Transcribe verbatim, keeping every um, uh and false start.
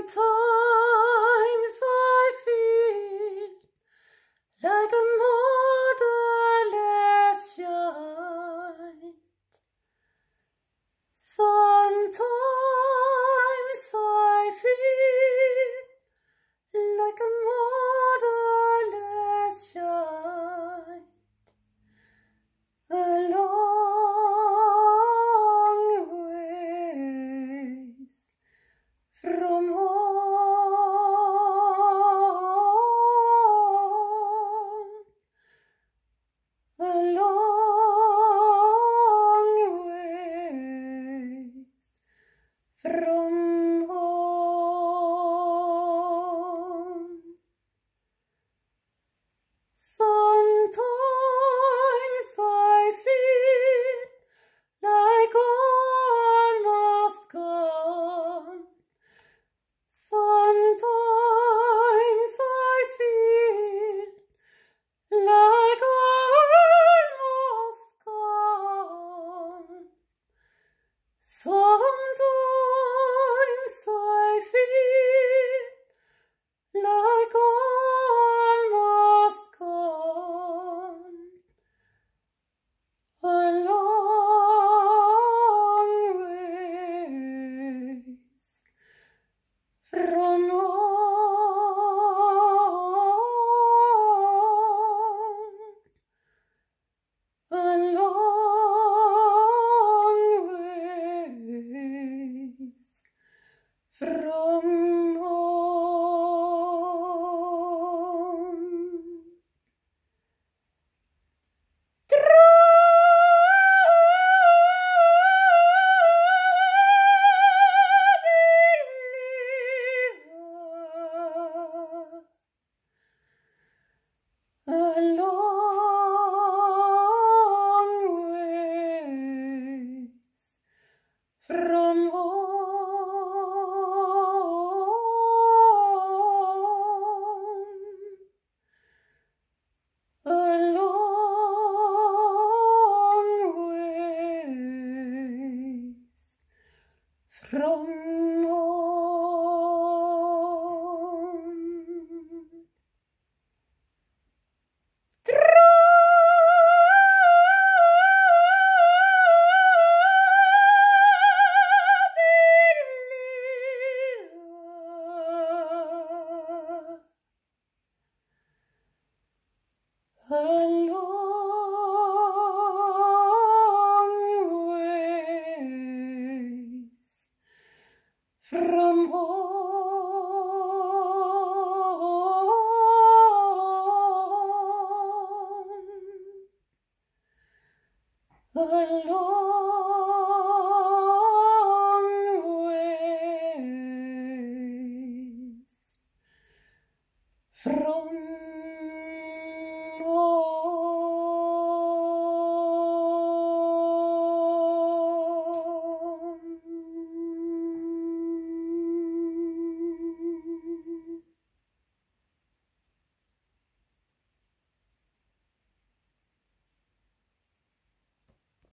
Sometimes I feel like a motherless child. Sometimes I feel like a motherless child. A long ways from home, a long ways from home. Sometimes I feel like all must come. Sometimes I feel like all must come. Sometimes I feel like all must come. A long ways from home, a long ways from home. A long ways from home, a long ways from a long ways from